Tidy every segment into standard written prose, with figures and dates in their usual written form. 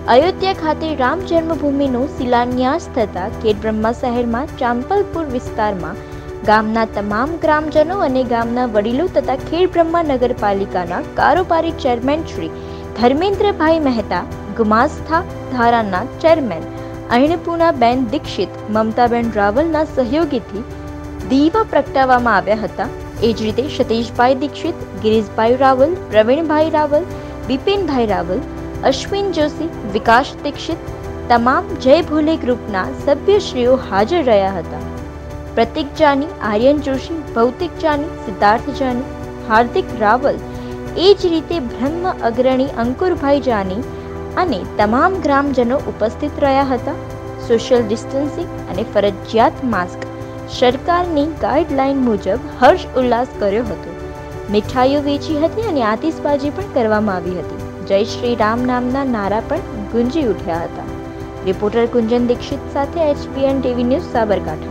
अयोध्या खाते राम जन्मभूमिનો શિલાન્યાસ થતા ખેડબ્રહ્મા શહેરમાં ચાંપલપુર વિસ્તારમાં ગામના તમામ ગ્રામજનો અને ગામના વડીલો તથા ખેડબ્રહ્મા નગરપાલિકાના કારોબારી ચેરમેન શ્રી ધર્મેન્દ્રભાઈ મહેતા, ગુમાસ્તા ધારાના ચેરમેન અન્નપૂર્ણાબેન દીક્ષિત, મમતાબેન રાવલના સહયોગીથી દીવા પ્રગટાવવામાં આવ્યા હતા। એ જ રીતે સતીશભાઈ દીક્ષિત, ગિરીશભાઈ રાવલ, પ્રવીણભાઈ રાવલ, બિપિનભાઈ રાવલ, અશ્વિન જોશી, વિકાસ દીક્ષિત તમામ જય ભોલે ગ્રુપના સભ્યશ્રીઓ હાજર રહ્યા હતા। પ્રતિક જાની, આર્યન જોશી, ભૌતિક જાની, સિદ્ધાર્થ જાની, હાર્દિક રાવલ, એ જ રીતે બ્રહ્મ અગ્રણી અંકુરભાઈ જાની અને તમામ ગ્રામજનો ઉપસ્થિત રહ્યા હતા। સોશિયલ ડિસ્ટન્સિંગ અને ફરજિયાત માસ્ક સરકારની ગાઈડલાઈન મુજબ હર્ષ ઉલ્લાસ કર્યો હતો। મીઠાઈઓ વેચી હતી અને આતિશબાજી પણ કરવામાં આવી હતી। જય શ્રી રામ નામના નારા પણ ગુંજી ઉઠ્યા હતા। રિપોર્ટર કુંજન દીક્ષિત સાથે HBN TV ન્યૂઝ સાબરકાંઠા।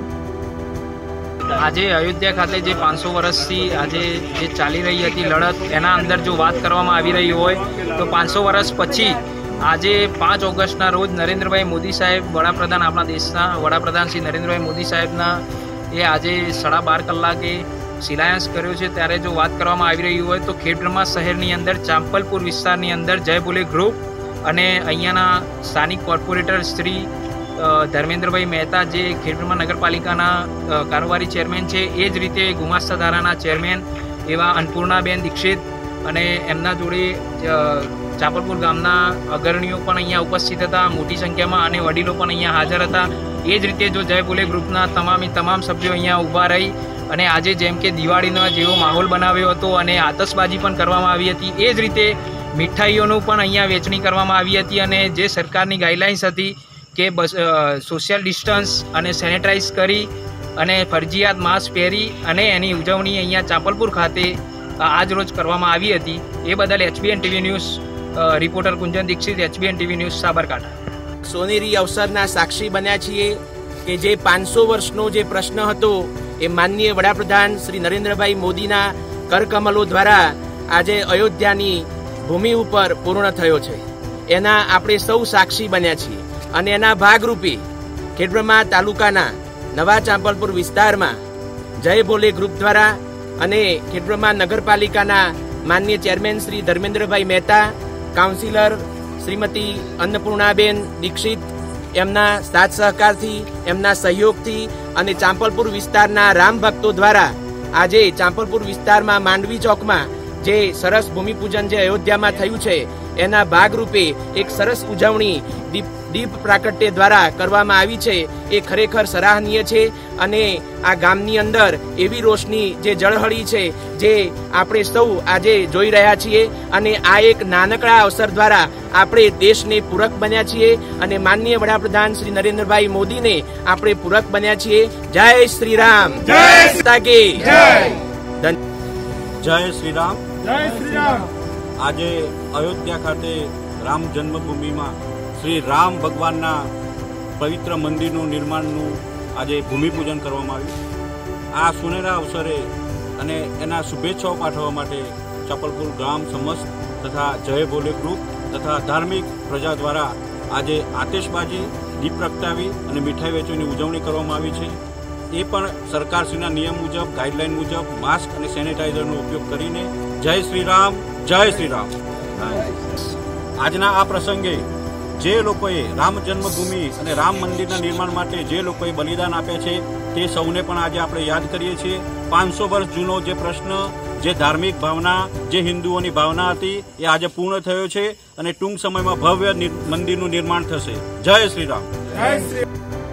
આજે અયોધ્યા ખાતે જે 500 વર્ષથી આજે જે ચાલી રહી હતી લડત, એના અંદર જો વાત કરવામાં આવી રહી હોય તો 500 વર્ષ પછી આજે 5 ઓગસ્ટના રોજ નરેન્દ્રભાઈ મોદી સાહેબ, વડાપ્રધાન, આપણા દેશના વડાપ્રધાન શ્રી નરેન્દ્રભાઈ મોદી સાહેબના એ આજે 12:30 કલાકે શિલાન્યાસ કર્યો છે। ત્યારે જો વાત કરવામાં આવી રહી હોય તો ખેડબ્રહ્મા શહેરની અંદર ચાંપલપુર વિસ્તારની અંદર જય ભોલે ગ્રુપ અને અહીંયાના સ્થાનિક કોર્પોરેટર શ્રી ધર્મેન્દ્રભાઈ મહેતા, જે ખેડબ્રહ્મા નગરપાલિકાના કારોબારી ચેરમેન છે, એ જ રીતે ગુમાસ્તા ધારાના ચેરમેન એવા અન્નપૂર્ણાબેન દીક્ષિત અને એમના જોડે ચાંપલપુર ગામના અગ્રણીઓ પણ અહીંયા ઉપસ્થિત હતા મોટી સંખ્યામાં અને વડીલો પણ અહીંયા હાજર હતા। એ જ રીતે જો જય ભોલે ગ્રુપના તમામ સભ્યો અહીંયા ઊભા રહી અને આજે જેમ કે દિવાળીનો જેવો માહોલ બનાવ્યો હતો અને આતશબાજી પણ કરવામાં આવી હતી, એ જ રીતે મીઠાઈઓનું પણ અહીંયા વેચણી કરવામાં આવી હતી અને જે સરકારની ગાઈડલાઇન્સ હતી કે સોશિયલ ડિસ્ટન્સ અને સેનેટાઇઝ કરી અને ફરજિયાત માસ્ક પહેરી અને એની ઉજવણી અહીંયા ચાંપલપુર ખાતે આજ રોજ કરવામાં આવી હતી। એ બદલ HBN TV news reporter Kunjan Dixit, HBN TV news Sabarkantha. સોનેરી અવસરના સાક્ષી બન્યા છીએ કે જે 500 વર્ષનો જે પ્રશ્ન હતો એ માનનીય વડાપ્રધાન શ્રી નરેન્દ્રભાઈ મોદીના કરકમલો દ્વારા આજે અયોધ્યાની ભૂમિ ઉપર પૂર્ણ થયો છે। એના આપણે સૌ સાક્ષી બન્યા છીએ અને એના ભાગરૂપે ખેડબ્રહ્મા તાલુકાના નવા ચાંપલપુર વિસ્તારમાં જય ભોલે ગ્રુપ દ્વારા અને ખેડબ્રહ્મા નગરપાલિકાના માનનીય ચેરમેન શ્રી ધર્મેન્દ્રભાઈ મહેતા, કાઉન્સિલર શ્રીમતી અન્નપૂર્ણાબેન દીક્ષિત, એમના સાથ સહકારથી, એમના સહયોગથી અને ચાંપલપુર વિસ્તારના રામ ભક્તો દ્વારા આજે ચાંપલપુર વિસ્તારમાં માંડવી ચોકમાં જે સરસ ભૂમિપૂજન જે અયોધ્યામાં થયું છે એના ભાગરૂપે એક સરસ ઉજવણી દીપ પ્રાગટ્ય દ્વારા કરવામાં આવી છે। એ ખરેખર સરાહનીય છે અને આ ગામની અંદર એવી રોશની જે ઝળહળી છે જે આપણે સૌ આજે જોઈ રહ્યા છીએ અને આ એક નાનકડા અવસર દ્વારા આપણે દેશને પૂરક બન્યા છીએ અને માનનીય વડાપ્રધાન શ્રી નરેન્દ્રભાઈ મોદીને આપણે પૂરક બન્યા છીએ। જય શ્રી રામ, જય સીતાજી, જય શ્રી રામ, જય શ્રી રામ। આજે અયોધ્યા ખાતે રામ જન્મભૂમિમાં શ્રી રામ ભગવાનના પવિત્ર મંદિરનું નિર્માણનું આજે ભૂમિપૂજન કરવામાં આવ્યું। આ સુનેરા અવસરે અને એના શુભેચ્છાઓ પાઠવવા માટે ચાંપલપુર ગામ સમસ્ત તથા જય ભોલે ગ્રુપ તથા ધાર્મિક પ્રજા દ્વારા આજે આતિશબાજી, દીપ પ્રગટાવી અને મીઠાઈ વેચવાની ઉજવણી કરવામાં આવી છે। એ પણ સરકારશ્રીના નિયમ મુજબ, ગાઈડલાઈન મુજબ માસ્ક અને સેનેટાઈઝરનો ઉપયોગ કરીને જય શ્રી રામ, જય શ્રી રામ। આજના આ પ્રસંગે જે લોકોએ રામ જન્મભૂમિ અને રામ મંદિરના નિર્માણ માટે જે લોકોએ બલિદાન આપ્યા છે તે સૌને પણ આજે આપણે યાદ કરીએ છીએ। 500 વર્ષ જૂનો જે પ્રશ્ન, જે ધાર્મિક ભાવના, જે હિન્દુઓની ભાવના હતી એ આજે પૂર્ણ થયો છે અને ટૂંક સમયમાં ભવ્ય મંદિરનું નિર્માણ થશે। જય શ્રી રામ, જય શ્રી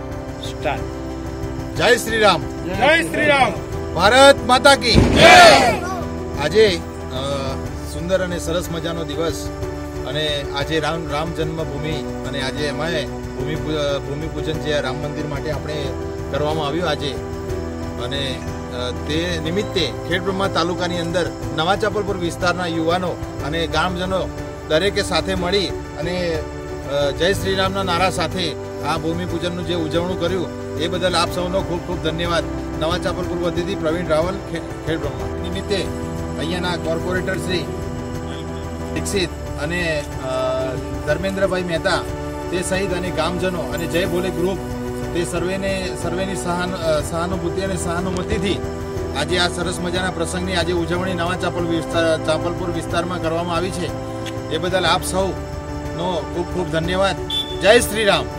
રામ, જય શ્રી રામ, ભારત માતા કી જય। આજે સુંદર અને સરસ મજાનો દિવસ અને આજે રામ જન્મભૂમિ અને આજે એમાં ભૂમિપૂજન જે રામ મંદિર માટે આપણે કરવામાં આવ્યું આજે અને તે નિમિત્તે ખેડબ્રહ્મા તાલુકાની અંદર નવા ચાંપલપુર વિસ્તારના યુવાનો અને ગ્રામજનો દરેકે સાથે મળી અને જય શ્રી રામના નારા સાથે આ ભૂમિપૂજનનું જે ઉજવણું કર્યું એ બદલ આપ સૌનો ખૂબ ખૂબ ધન્યવાદ। નવા ચાંપલપુર વતીથી પ્રવીણ રાવલ, ખેડબ્રહ્મા નિમિત્તે અહીંયાના કોર્પોરેટર શ્રી દીક્ષિત અને ધર્મેન્દ્રભાઈ મહેતા તે સહિત અને ગામજનો અને જય ભોલે ગ્રુપ તે સર્વેની સહાનુભૂતિ અને સહાનુમતિથી આજે આ સરસ મજાના પ્રસંગની આજે ઉજવણી નવા ચાંપલપુર વિસ્તારમાં કરવામાં આવી છે. એ બદલ આપ સૌનો ખૂબ ખૂબ ધન્યવાદ. જય શ્રી રામ.